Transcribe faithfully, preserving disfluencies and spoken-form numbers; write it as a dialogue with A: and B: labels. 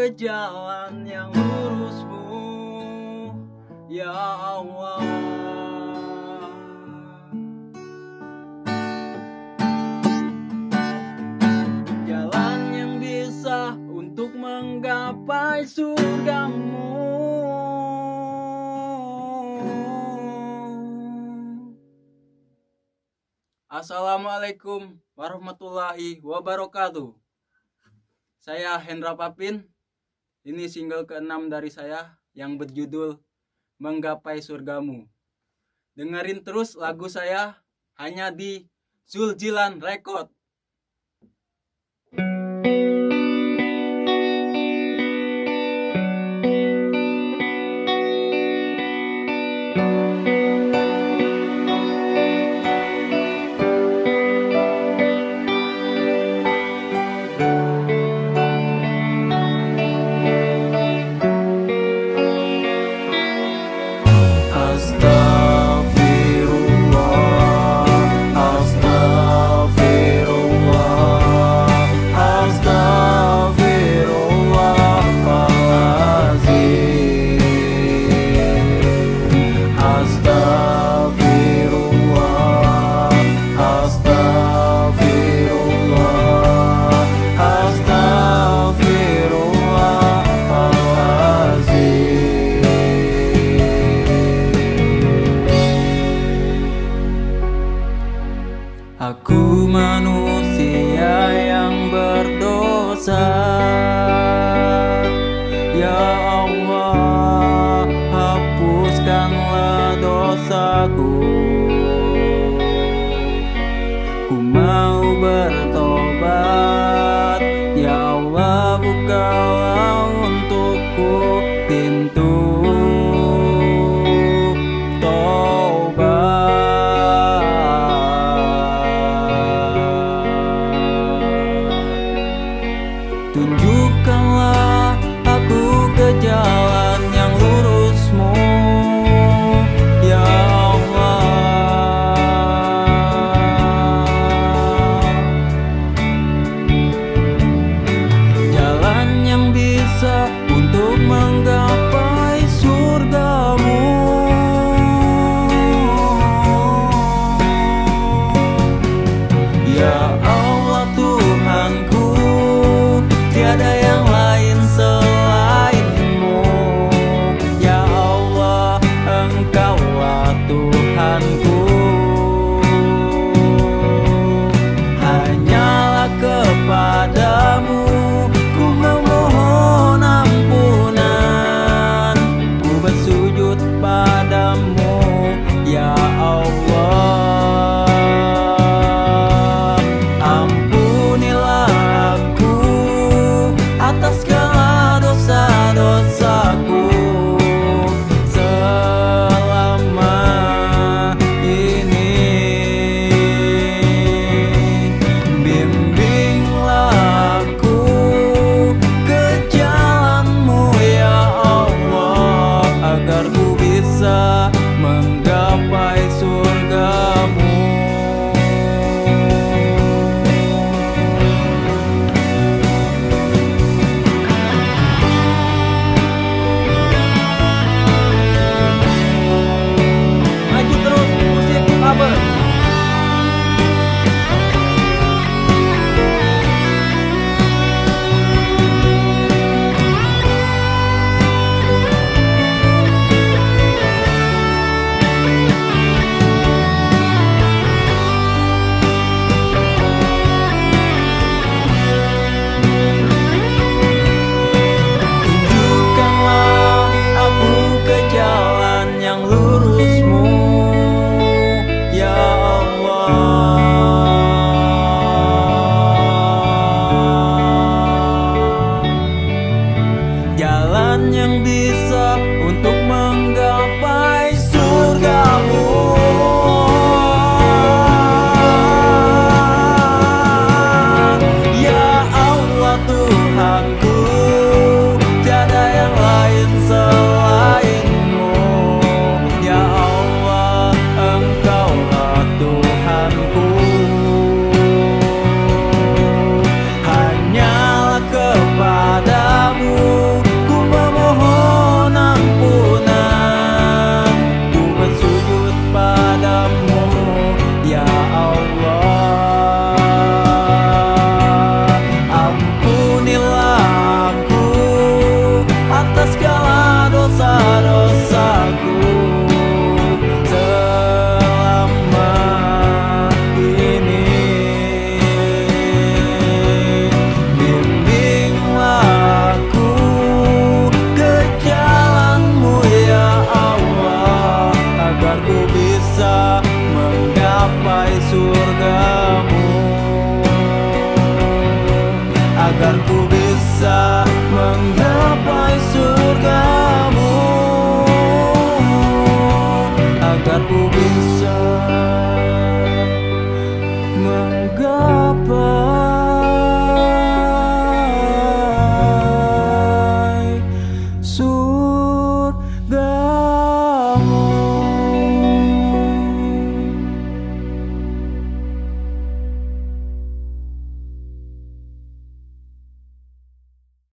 A: ke jalan yang lurusmu, ya Allah. Jalan yang bisa untuk menggapai surgamu. Assalamualaikum warahmatullahi wabarakatuh. Saya Hendra Papin. Ini single keenam dari saya yang berjudul Menggapai Surgamu. Dengerin terus lagu saya hanya di Zuljilan Record. Aku manusia yang berdosa, ya Allah, hapuskanlah dosaku. Ku mau bertobat, ya Allah, bukalah untukku pintu tunjukkanlah aku ke jalan yang lurusmu, ya Allah. Jalan yang bisa untuk menggapai surgamu, ya Allah Tuhanku. Tiada yang lain selainmu, ya Allah, Engkaulah Tuhanku. Hanyalah kepadamu ku memohon ampunan, ku bersujud padamu, ya Allah. Atas segala dosa-dosaku selama ini, bimbinglah aku ke jalanmu, ya Allah, agar ku bisa menggapai surgamu. Jalan yang bisa untuk menggapai surgamu, ya Allah Tuhanku. Tiada yang lain selainmu, ya Allah, Engkaulah Tuhanku. Hanyalah kepadamu surgamu, agar ku bisa menggapai